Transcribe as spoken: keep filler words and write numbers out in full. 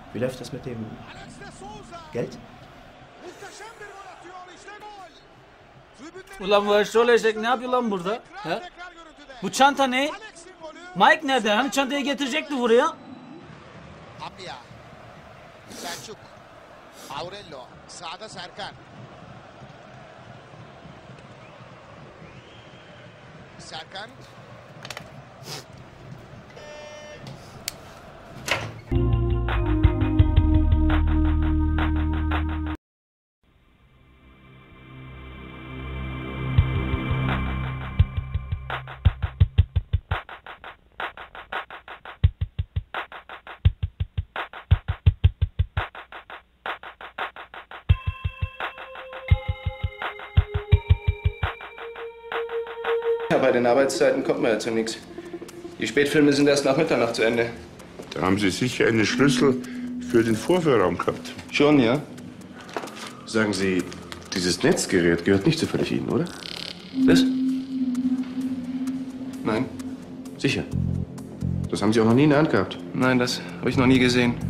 Wie läuft das mit dem Geld? Ulan bu eşrol eşek ne yapıyor lan burada? He? Bu çanta ne? Mike nerede? Hani çantayı getirecekti buraya? Abia, Selçuk, Aurelio, sağda Serkan. Serkan. Ja, bei den Arbeitszeiten kommt man ja zu nichts. Die Spätfilme sind erst nach Mitternacht zu Ende. Da haben Sie sicher einen Schlüssel für den Vorführraum gehabt. Schon, ja? Sagen Sie, dieses Netzgerät gehört nicht zufällig Ihnen, oder? Was? Nein. Sicher. Das haben Sie auch noch nie in der Hand gehabt. Nein, das habe ich noch nie gesehen.